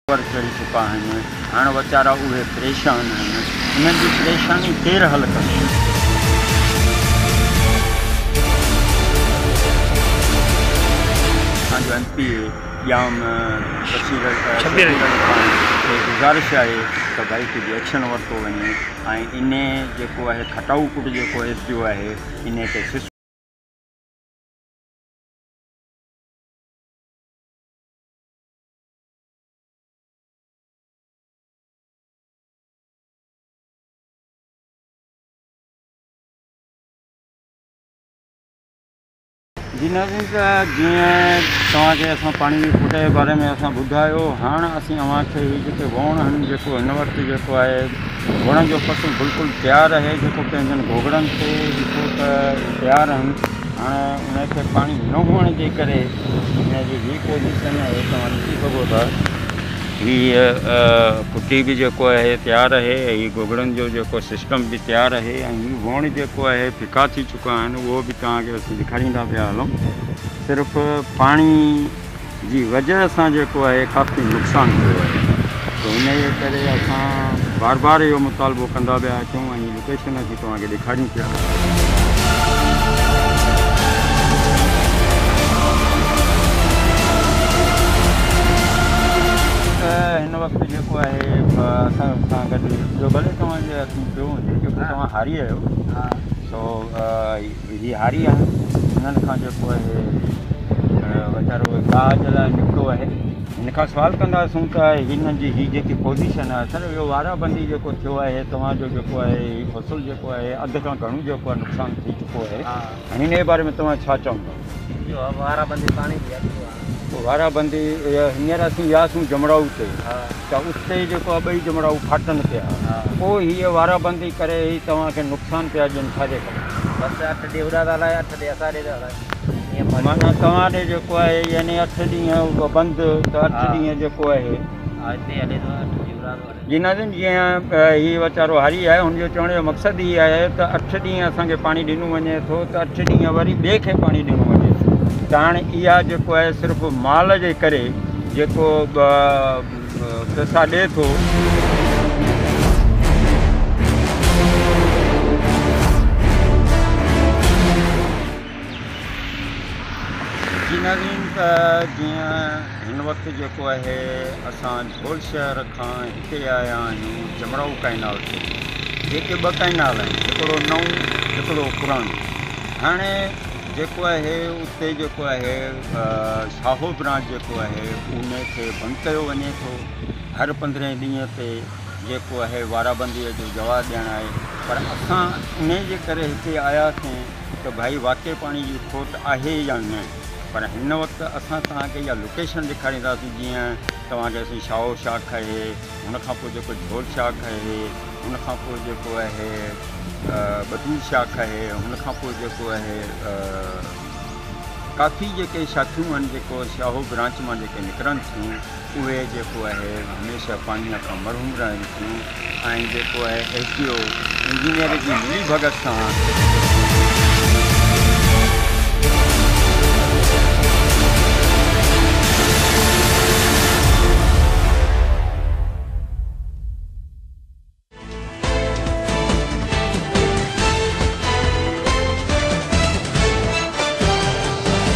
पर चढ़ी चुका आहिनि। हाणे वीचारा उहे परेशान आहिनि। उन्हनि जी परेशानी केरु हल कंदो? असांजो MP जाम बशीर खे गुज़ारिश आहे त भई कुझु एक्शन वरितो वञे ऐं इन जेको आहे खटाऊ कुट जेको SDO आहे इन ते जी नाज़रीन, जीअं तव्हांखे असां पाणी जी खुट जे बारे में असां ॿुधायो। हाणे असीं अव्हांखे हीअ जेके वण आहिनि जेको हिन वक़्तु जेको आहे वण जो फ़सुलु बिल्कुलु तयारु आहे, जेको पंहिंजनि घोगड़नि ते ॾिठो त तयारु आहिनि। हाणे उनखे पाणी न हुअण जे करे हिनजी हीअ पोज़ीशन आहे, तव्हां ॾिसी सघो था। हीअ कुटी बि जेको आहे तयारु आहे, हीअ घोगड़नि जो जेको सिस्टम बि तयारु आहे ऐं हीअ वण जेको आहे फिका थी चुका आहिनि, उहो बि तव्हांखे असीं ॾेखारींदा पिया हलूं। सिर्फ़ु पाणी जी वजह सां जेको आहे काफ़ी नुक़सानु थियो आहे, त हिन जे करे असां बार बार इहो मुतालबो कंदा पिया अचूं ऐं लोकेशन असीं तव्हांखे ॾेखारियूं पिया। हिन वक़्तु जेको आहे असां सां गॾु जो भले तव्हांजे हथ में पियो हुजे, जेको तव्हां हारी आहियो, सो हीअ हारी आहे। हिननि खां जेको आहे वीचारो गाह जे लाइ निकितो आहे। हिन खां सुवालु कंदासूं त हिननि जी हीअ जेकी पोज़ीशन आहे, सर इहो वाराबंदी जेको थियो आहे, तव्हांजो जेको आहे हीअ फ़सुलु जेको आहे अधु खां घणो जेको आहे नुक़सानु थी चुको आहे, हिन जे बारे में तव्हां छा चवंदा? वाराबंदी पाणी वाराबंदी हींअर असीं वियासीं जमड़ाऊ ते, त उते जेको आहे ॿई जमड़ाऊ फाटनि पिया, पोइ हीअ वाराबंदी करे ही तव्हांखे नुक़सानु पिया ॾियनि छाजे करे? बसि 8 ॾींहं उड़ा था हलाए, 8 ॾींहं असां ॾे था हलाए। माना तव्हां ॾे जेको आहे यानी 8 ॾींहं बंदि, त 8 ॾींहं जेको आहे हिते हले थो, 8 ॾींहं उड़ा थो हले। जी नाज़रीन, जीअं हीअ वीचारो हारी आहे, हुनजो चवण जो मक़सदु इहो आहे त 8 ॾींहं असांखे पाणी ॾिनो वञे थो, त 8 ॾींहं वरी ॿिए खे पाणी ॾिनो वञे थो। त हाणे इहा जेको आहे सिर्फ़ु माल जे करे जेको पैसा ॾिए थो, जी नाज़रीन, त जीअं हिन वक़्तु जेको आहे असां झोल शहर खां हिते आया आहियूं जमड़ाऊ कैनाल ते। जेके 2 कैनाल आहिनि, हिकिड़ो नओं हिकिड़ो पुराणो। हाणे जेको आहे उते जेको आहे शाहो ब्रांच जेको आहे उन खे बंदि कयो वञे थो। हर 15 ॾींहं ते जेको आहे वाराबंदीअ जो जवाबु ॾियणु आहे, पर असां इन जे करे हिते आयासीं त भई वाक़ई पाणी जी खोट आहे या न। पर हिन वक़्तु असां तव्हांखे इहा लोकेशन ॾेखारींदासीं। जीअं तव्हांखे असीं शाहो शाख आहे, हुनखां पोइ जेको झोल शाख आहे, हुनखां पोइ जेको आहे बदूर शाख आहे, हुनखां पोइ जेको आहे काफ़ी जेके शाखियूं आहिनि जेको शाहो ब्रांच मां जेके निकिरनि थियूं, उहे जेको आहे हमेशह पाणीअ खां महरूम रहनि थियूं। ऐं जेको आहे SDO इंजीनियर जी मिली भगत सां